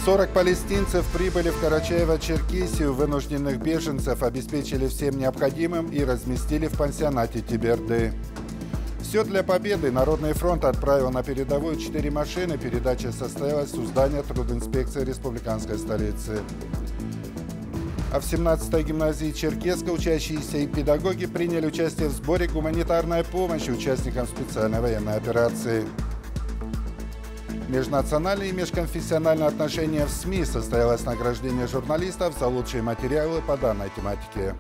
40 палестинцев прибыли в Карачаево-Черкесию, вынужденных беженцев обеспечили всем необходимым и разместили в пансионате Тиберды. Все для победы. Народный фронт отправил на передовую 4 машины. Передача состоялась у здания трудинспекции республиканской столицы. А в 17-й гимназии Черкеска учащиеся и педагоги приняли участие в сборе гуманитарной помощи участникам специальной военной операции. Межнациональные и межконфессиональные отношения в СМИ. Состоялось награждение журналистов за лучшие материалы по данной тематике.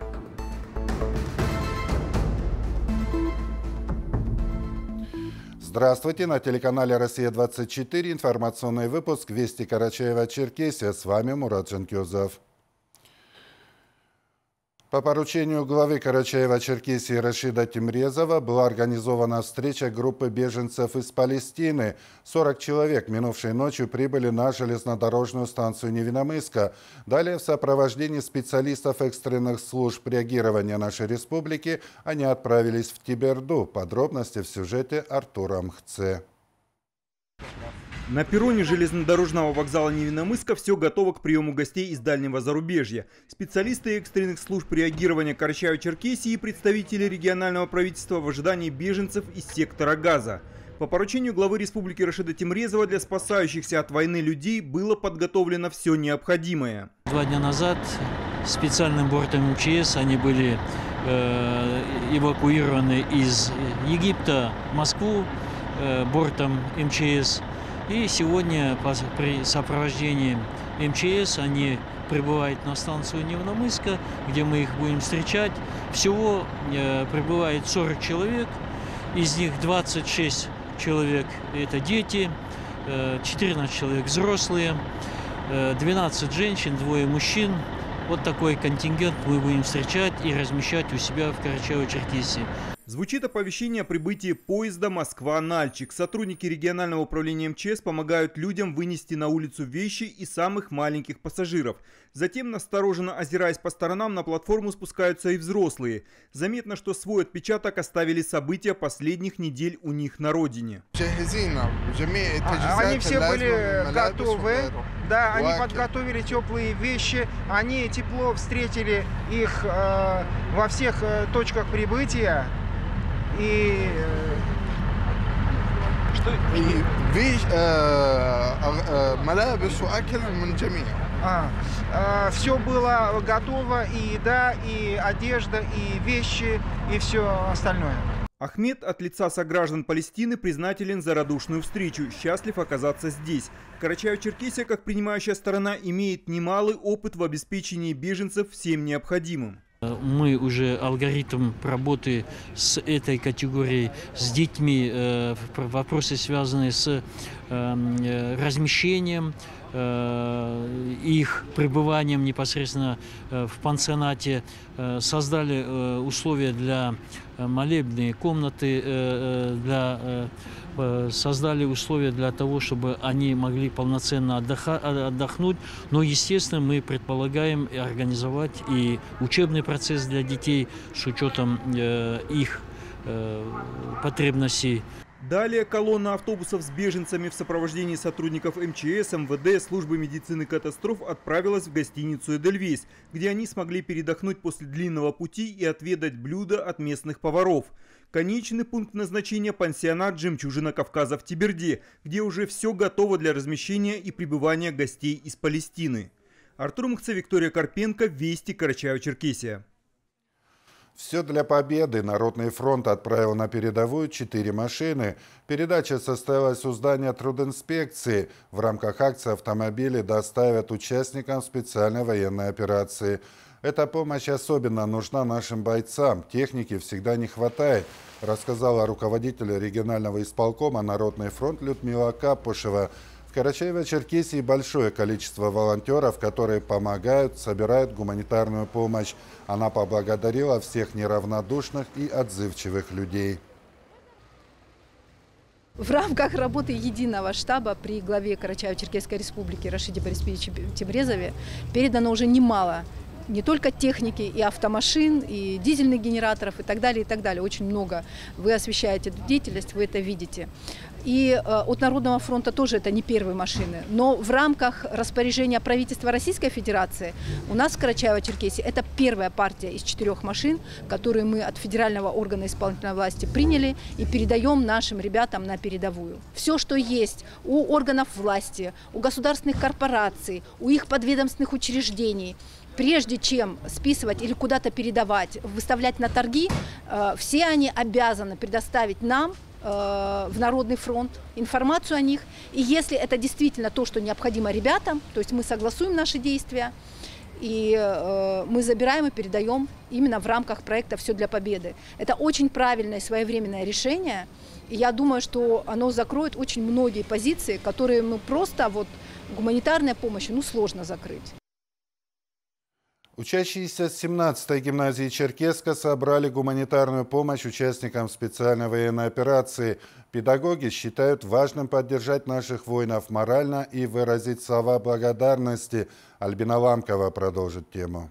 Здравствуйте! На телеканале «Россия-24» информационный выпуск «Вести Карачаево-Черкесия». С вами Мурат Жанкёзов. По поручению главы Карачаева-Черкесии Рашида Тимрезова была организована встреча группы беженцев из Палестины. 40 человек минувшей ночью прибыли на железнодорожную станцию Невинномысска. Далее в сопровождении специалистов экстренных служб реагирования нашей республики они отправились в Тиберду. Подробности в сюжете Артура Мхце. На перроне железнодорожного вокзала Невинномысска все готово к приему гостей из дальнего зарубежья. Специалисты экстренных служб реагирования Карачаево-Черкесии и представители регионального правительства в ожидании беженцев из сектора Газа. По поручению главы республики Рашида Тимрезова для спасающихся от войны людей было подготовлено все необходимое. 2 дня назад специальным бортом МЧС они были эвакуированы из Египта в Москву бортом МЧС. И сегодня при сопровождении МЧС они прибывают на станцию Невинномысска, где мы их будем встречать. Всего прибывает 40 человек, из них 26 человек – это дети, 14 человек взрослые, 12 женщин, 2 мужчин. Вот такой контингент мы будем встречать и размещать у себя в Карачаево-Черкесии. Звучит оповещение о прибытии поезда Москва-Нальчик. Сотрудники регионального управления МЧС помогают людям вынести на улицу вещи и самых маленьких пассажиров. Затем, настороженно озираясь по сторонам, на платформу спускаются и взрослые. Заметно, что свой отпечаток оставили события последних недель у них на родине. Они все были готовы, да, они подготовили теплые вещи, они тепло встретили их во всех точках прибытия. И что? Все было готово, и еда, и одежда, и вещи, и все остальное. Ахмед от лица сограждан Палестины признателен за радушную встречу, счастлив оказаться здесь. Карачаево-Черкесия, как принимающая сторона, имеет немалый опыт в обеспечении беженцев всем необходимым. Мы уже алгоритм работы с этой категорией, с детьми, вопросы, связанные с размещением, их пребыванием непосредственно в пансионате, создали условия для молебной комнаты, создали условия для того, чтобы они могли полноценно отдохнуть. Но, естественно, мы предполагаем организовать и учебный процесс для детей с учетом их потребностей. Далее колонна автобусов с беженцами в сопровождении сотрудников МЧС, МВД, службы медицины катастроф отправилась в гостиницу «Эдельвейс», где они смогли передохнуть после длинного пути и отведать блюда от местных поваров. Конечный пункт назначения – пансионат «Жемчужина Кавказа» в Тиберде, где уже все готово для размещения и пребывания гостей из Палестины. Артур Мхце, Виктория Карпенко, Вести, Карачаево-Черкесия. Все для победы. Народный фронт отправил на передовую 4 машины. Передача состоялась у здания трудинспекции. В рамках акции автомобили доставят участникам специальной военной операции. Эта помощь особенно нужна нашим бойцам. Техники всегда не хватает, рассказала руководитель регионального исполкома «Народный фронт» Людмила Капушева. В Карачаево-Черкесии большое количество волонтеров, которые помогают, собирают гуманитарную помощь. Она поблагодарила всех неравнодушных и отзывчивых людей. В рамках работы единого штаба при главе Карачаево-Черкесской республики Рашиде Борисовиче Тимрезове передано уже немало не только техники, и автомашин, и дизельных генераторов, и так далее, и так далее. Очень много. Вы освещаете эту деятельность, вы это видите. И от Народного фронта тоже это не первые машины. Но в рамках распоряжения правительства Российской Федерации у нас в Карачаево-Черкесии это первая партия из 4 машин, которые мы от федерального органа исполнительной власти приняли и передаем нашим ребятам на передовую. Все, что есть у органов власти, у государственных корпораций, у их подведомственных учреждений, прежде чем списывать или куда-то передавать, выставлять на торги, все они обязаны предоставить нам, в Народный фронт, информацию о них. И если это действительно то, что необходимо ребятам, то есть мы согласуем наши действия, и мы забираем и передаем именно в рамках проекта «Все для победы». Это очень правильное и своевременное решение. И я думаю, что оно закроет очень многие позиции, которые просто гуманитарной помощью сложно закрыть. Учащиеся 17-й гимназии Черкесска собрали гуманитарную помощь участникам специальной военной операции. Педагоги считают важным поддержать наших воинов морально и выразить слова благодарности. Альбина Ламкова продолжит тему.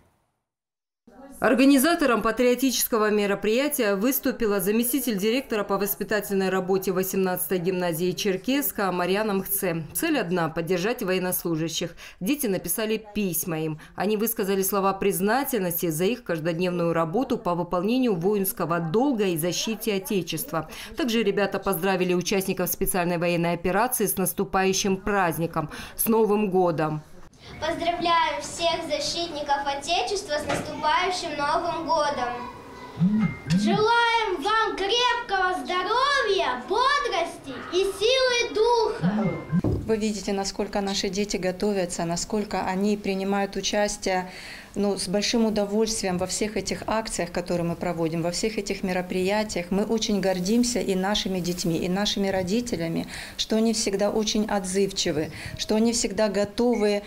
Организатором патриотического мероприятия выступила заместитель директора по воспитательной работе 18-й гимназии Черкесска Марьяна Мхце. Цель одна – поддержать военнослужащих. Дети написали письма им. Они высказали слова признательности за их каждодневную работу по выполнению воинского долга и защите Отечества. Также ребята поздравили участников специальной военной операции с наступающим праздником, с Новым годом. Поздравляем всех защитников Отечества с наступающим Новым годом! Желаем вам крепкого здоровья, бодрости и силы духа! Вы видите, насколько наши дети готовятся, насколько они принимают участие с большим удовольствием во всех этих акциях, которые мы проводим, во всех этих мероприятиях. Мы очень гордимся и нашими детьми, и нашими родителями, что они всегда очень отзывчивы, что они всегда готовы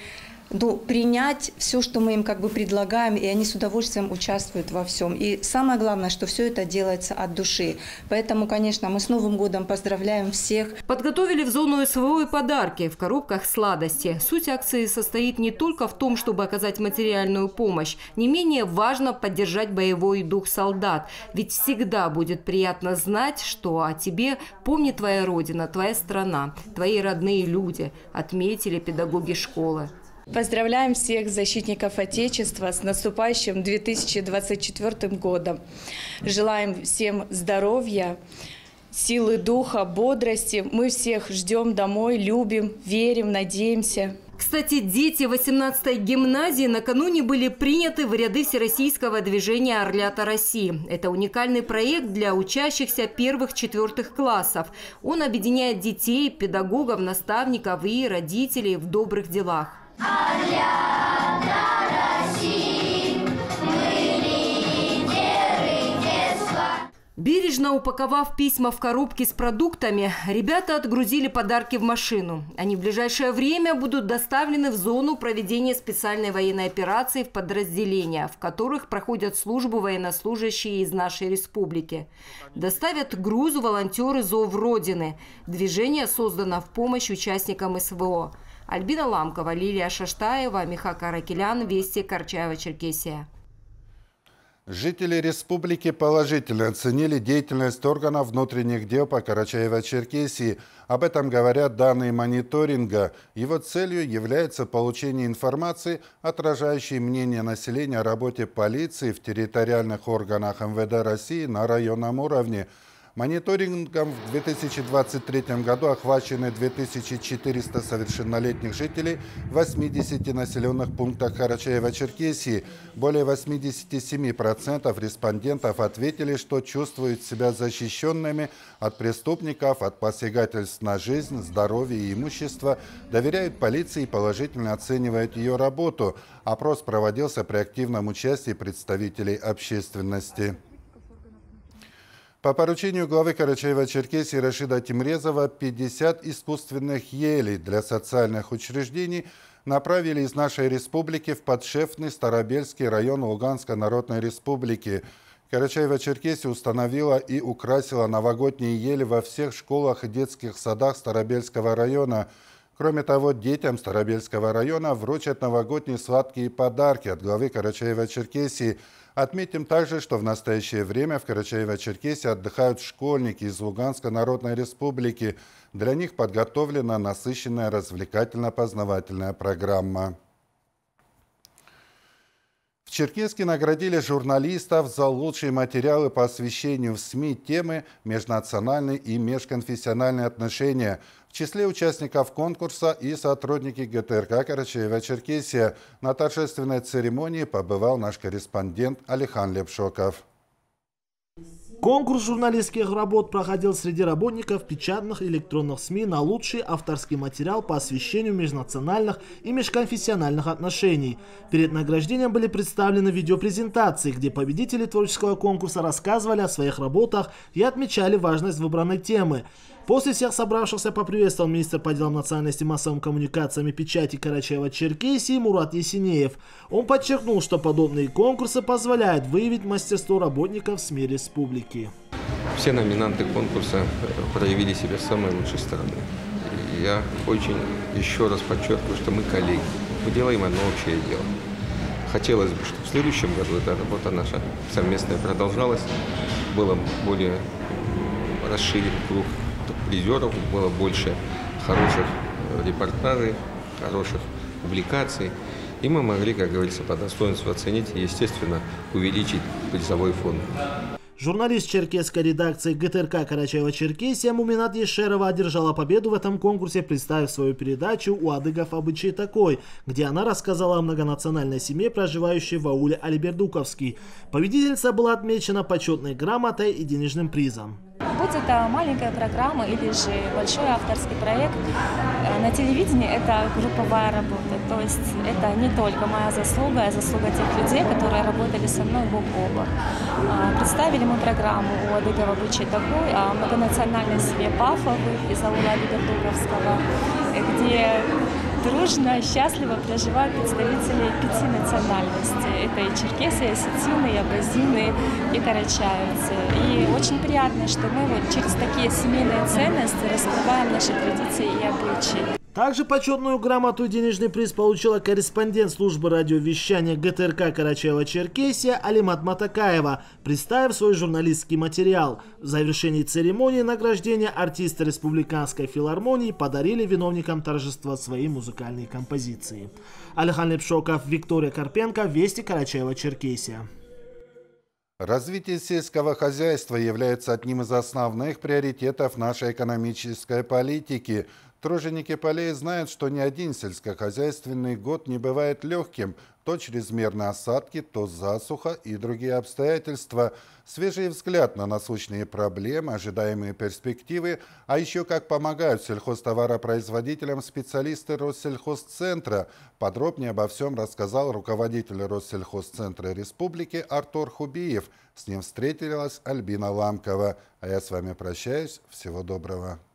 принять все, что мы им предлагаем, и они с удовольствием участвуют во всем. И самое главное, что все это делается от души. Поэтому, конечно, мы с Новым годом поздравляем всех. Подготовили в зону СВО и подарки в коробках сладости. Суть акции состоит не только в том, чтобы оказать материальную помощь. Не менее важно поддержать боевой дух солдат. Ведь всегда будет приятно знать, что о тебе помнит твоя родина, твоя страна, твои родные люди, отметили педагоги школы. Поздравляем всех защитников Отечества с наступающим 2024 годом. Желаем всем здоровья, силы духа, бодрости. Мы всех ждем домой, любим, верим, надеемся. Кстати, дети 18-й гимназии накануне были приняты в ряды Всероссийского движения «Орлята России». Это уникальный проект для учащихся 1-4 классов. Он объединяет детей, педагогов, наставников и родителей в добрых делах. Орлята России, мы лидеры детства. Бережно упаковав письма в коробки с продуктами, ребята отгрузили подарки в машину. Они в ближайшее время будут доставлены в зону проведения специальной военной операции в подразделения, в которых проходят службу военнослужащие из нашей республики. Доставят груз волонтеры «Зов Родины». Движение создано в помощь участникам СВО. Альбина Ламкова, Лилия Шаштаева, Миха Каракелян, Вести, Карачаево-Черкесия. Жители республики положительно оценили деятельность органов внутренних дел по Карачаево-Черкесии. Об этом говорят данные мониторинга. Его целью является получение информации, отражающей мнение населения о работе полиции в территориальных органах МВД России на районном уровне. Мониторингом в 2023 году охвачены 2400 совершеннолетних жителей в 80 населенных пунктах Карачаево-Черкесии. Более 87% респондентов ответили, что чувствуют себя защищенными от преступников, от посягательств на жизнь, здоровье и имущество, доверяют полиции и положительно оценивают ее работу. Опрос проводился при активном участии представителей общественности. По поручению главы Карачаево-Черкесии Рашида Тимрезова 50 искусственных елей для социальных учреждений направили из нашей республики в подшефный Старобельский район Луганской Народной Республики. Карачаево-Черкесия установила и украсила новогодние ели во всех школах и детских садах Старобельского района. Кроме того, детям Старобельского района вручат новогодние сладкие подарки от главы Карачаево-Черкесии. Отметим также, что в настоящее время в Карачаево-Черкесии отдыхают школьники из Луганской Народной Республики. Для них подготовлена насыщенная развлекательно-познавательная программа. В Черкесске наградили журналистов за лучшие материалы по освещению в СМИ темы «Межнациональные и межконфессиональные отношения». В числе участников конкурса и сотрудники ГТРК Карачаево-Черкесия. На торжественной церемонии побывал наш корреспондент Алихан Лепшоков. Конкурс журналистских работ проходил среди работников печатных и электронных СМИ на лучший авторский материал по освещению межнациональных и межконфессиональных отношений. Перед награждением были представлены видеопрезентации, где победители творческого конкурса рассказывали о своих работах и отмечали важность выбранной темы. После всех собравшихся поприветствовал министр по делам национальности, массовым коммуникациям и печати Карачаево-Черкесии Мурат Есенеев. Он подчеркнул, что подобные конкурсы позволяют выявить мастерство работников СМИ республики. Все номинанты конкурса проявили себя с самой лучшей стороны. И я очень еще раз подчеркиваю, что мы коллеги, мы делаем одно общее дело. Хотелось бы, чтобы в следующем году эта работа наша совместная продолжалась, было более расширен круг призеров, было больше хороших репортажей, хороших публикаций, и мы могли, как говорится, по достоинству оценить и, естественно, увеличить призовой фонд. Журналист черкесской редакции ГТРК Карачаево-Черкесия Муминат Ешерова одержала победу в этом конкурсе, представив свою передачу «У адыгов обычай такой», где она рассказала о многонациональной семье, проживающей в ауле Алибердуковский. Победительница была отмечена почетной грамотой и денежным призом. Будь это маленькая программа или же большой авторский проект, на телевидении это групповая работа. То есть это не только моя заслуга, а заслуга тех людей, которые работали со мной бок о бок. Представили мы программу «У адыгов обычай такой» о многонациональной семье Пафовых из аула Алибердуковского, где дружно и счастливо проживают представители 5 национальностей. Это и черкесы, и осетины, и абазины, и карачаевцы. И очень приятно, что мы вот через такие семейные ценности раскрываем наши традиции и обычаи. Также почетную грамоту и денежный приз получила корреспондент службы радиовещания ГТРК Карачаево-Черкесия Алимат Матакаева, представив свой журналистский материал. В завершении церемонии награждения артисты Республиканской филармонии подарили виновникам торжества свои музыкальные композиции. Алихан Лепшоков, Виктория Карпенко, Вести, Карачаево-Черкесия. Развитие сельского хозяйства является одним из основных приоритетов нашей экономической политики. Труженики полей знают, что ни один сельскохозяйственный год не бывает легким. То чрезмерные осадки, то засуха и другие обстоятельства. Свежий взгляд на насущные проблемы, ожидаемые перспективы, а еще как помогают сельхозтоваропроизводителям специалисты Россельхозцентра. Подробнее обо всем рассказал руководитель Россельхозцентра Республики Артур Хубиев. С ним встретилась Альбина Ламкова. А я с вами прощаюсь. Всего доброго.